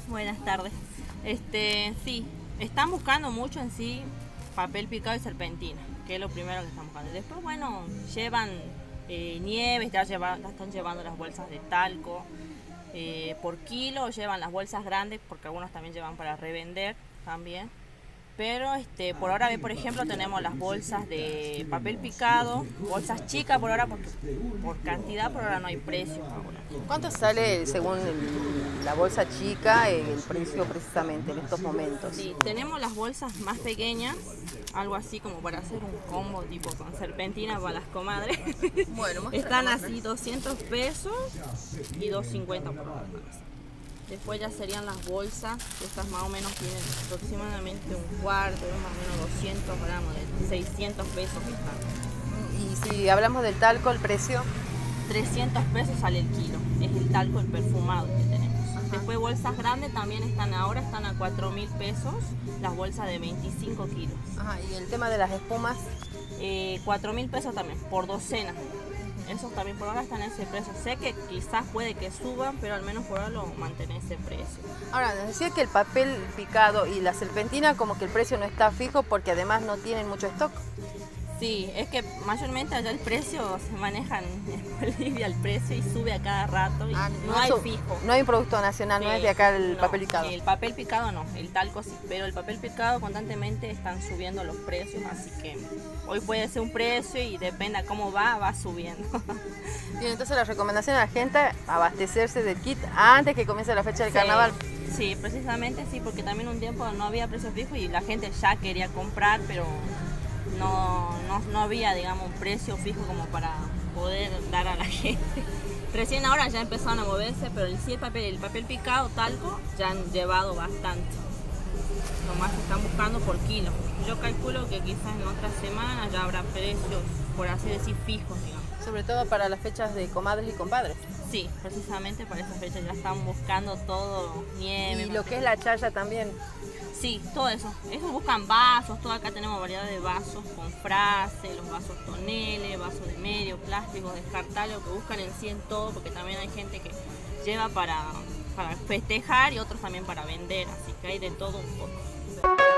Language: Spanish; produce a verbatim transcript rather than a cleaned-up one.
Buenas tardes. Este, sí, están buscando mucho en sí papel picado y serpentina, que es lo primero que están buscando. Después, bueno, llevan eh, nieve, ya, lleva, ya están llevando las bolsas de talco eh, por kilo, llevan las bolsas grandes, porque algunos también llevan para revender también. Pero este, por ahora, por ejemplo, tenemos las bolsas de papel picado, bolsas chicas por ahora, porque por cantidad por ahora no hay precio. ¿Cuánto sale según el, la bolsa chica el precio precisamente en estos momentos? Sí, tenemos las bolsas más pequeñas, algo así como para hacer un combo tipo con serpentina para las comadres. Bueno, están así doscientos pesos y doscientos cincuenta por hora. Después ya serían las bolsas, estas más o menos tienen aproximadamente un cuarto, más o menos doscientos gramos, de seiscientos pesos que están. Y si hablamos del talco, ¿el precio? trescientos pesos sale el kilo, es el talco, el perfumado que tenemos. Ajá. Después bolsas grandes también están ahora, están a cuatro mil pesos, las bolsas de veinticinco kilos. Ajá, y el tema de las espumas, eh, cuatro mil pesos también, por docena. Esos también por ahora están en ese precio. Sé que quizás puede que suban, pero al menos por ahora lo mantiene ese precio. Ahora, nos decía que el papel picado y la serpentina como que el precio no está fijo porque además no tienen mucho stock. Sí, es que mayormente allá el precio se maneja en Bolivia el precio y sube a cada rato y ah, no, no hay fijo. No hay un producto nacional, sí, no es de acá el no, papel picado. El papel picado no, el talco sí, pero el papel picado constantemente están subiendo los precios, así que hoy puede ser un precio y depende a cómo va, va subiendo. Bien, entonces la recomendación a la gente, abastecerse del kit antes que comience la fecha del sí. carnaval. Sí, precisamente sí, porque también un tiempo no había precio fijo y la gente ya quería comprar, pero no, no, no había, digamos, un precio fijo como para poder dar a la gente. Recién ahora ya empezaron a moverse, pero sí el papel, el papel picado, talco, ya han llevado bastante. Nomás se están buscando por kilo. Yo calculo que quizás en otras semanas ya habrá precios, por así decir, fijos, digamos. Sobre todo para las fechas de comadres y compadres. Sí, precisamente para esas fechas ya están buscando todo, nieve. Y lo que es la chaya también. Sí, todo eso. Ellos buscan vasos, todo acá tenemos variedad de vasos con frase, los vasos toneles, vasos de medio, plásticos, descartables, lo que buscan en sí en todo, porque también hay gente que lleva para, para festejar y otros también para vender, así que hay de todo un poco.